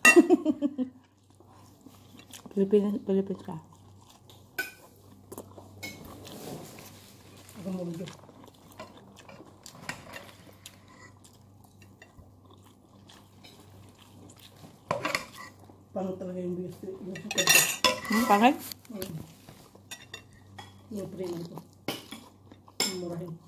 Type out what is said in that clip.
Philippines ka. Ako mundo. Pangit talaga yung bigas. Yung sukad ko. Pangit? Yung pre na ito. Yung murahin.